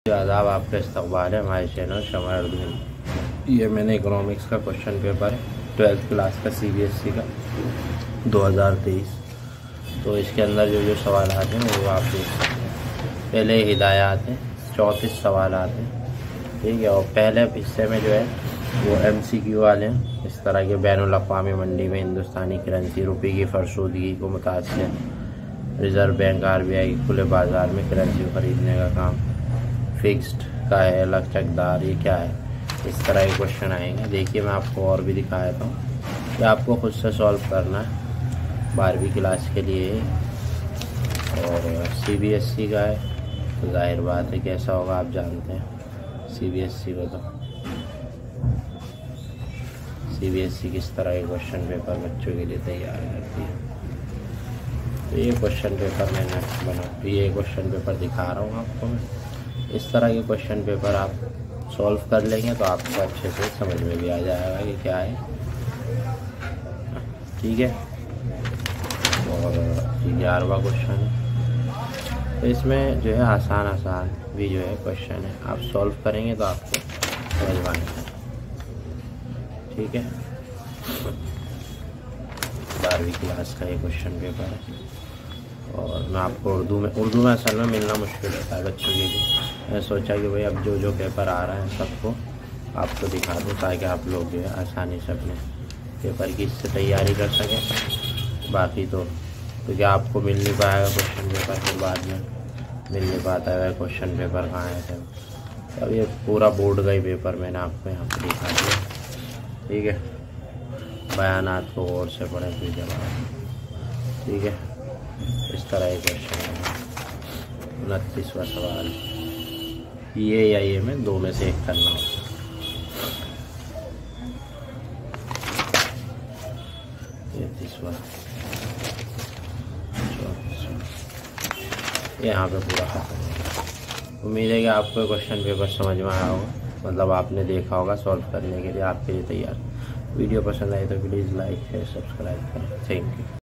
आदाब, आपका इस्तकबाल है हमारे चैनल शमाल उर्दू में। ये मैंने इकोनॉमिक्स का क्वेश्चन पेपर है 12th क्लास का CBSE का 2023। तो इसके अंदर जो सवाल आते हैं वो आप देख सकते हैं। पहले हिदायत हैं, 34 सवाल आते हैं, ठीक है। और पहले हिस्से में जो है वो MCQ वाले हैं। इस तरह के बैनुल अक़वामी मंडी में हिंदुस्तानी करेंसी रुपये की फरसूदगी को मुतासिर रिज़र्व बैंक RBI के खुले बाज़ार में करेंसी को ख़रीदने का काम फिक्स्ड का है, अलग चकदार, ये क्या है, इस तरह के क्वेश्चन आएंगे। देखिए मैं आपको और भी दिखा देता हूँ कि आपको खुद से सॉल्व करना है। 12वीं क्लास के लिए और CBSE का है तो जाहिर बात है कैसा होगा आप जानते हैं। CBSE को तो CBSE किस तरह के क्वेश्चन पेपर बच्चों के लिए तैयार करती है। तो ये क्वेश्चन पेपर मैंने ये क्वेश्चन पेपर दिखा रहा हूँ आपको मैं। इस तरह के क्वेश्चन पेपर आप सॉल्व कर लेंगे तो आपको अच्छे से समझ में भी आ जाएगा कि क्या है, ठीक है। और 11वां क्वेश्चन है तो इसमें जो है आसान भी जो है क्वेश्चन है, आप सॉल्व करेंगे तो आपको समझ में आएगा, ठीक है। 12वीं क्लास का ये क्वेश्चन पेपर है और मैं आपको उर्दू में असल में मिलना मुश्किल होता है बच्चों के लिए। मैं सोचा कि भाई अब जो पेपर आ रहा है सबको आपको दिखा दूँ ताकि आप लोग जो है आसानी से अपने पेपर की इससे तैयारी कर सकें। बाकी तो क्योंकि आपको मिल नहीं पाएगा क्वेश्चन पेपर, फिर बाद में मिल नहीं पाता है क्वेश्चन पेपर कहाँ है थे। अब ये पूरा बोर्ड का ही पेपर मैंने आपको यहाँ पर दिखा दिया, ठीक है। बयानात को गौर से पढ़ें फिर जवाब, ठीक है। इस तरह एक क्वेश्चन है। 29वां सवाल, ये या ये में दो में से एक करना होता है। यहाँ पे पूरा खत्म। उम्मीद है कि आपको क्वेश्चन पेपर समझ में आया होगा, मतलब आपने देखा होगा सॉल्व करने के लिए आपके लिए तैयार। वीडियो पसंद आए तो प्लीज़ लाइक शेयर सब्सक्राइब करें। Thank you.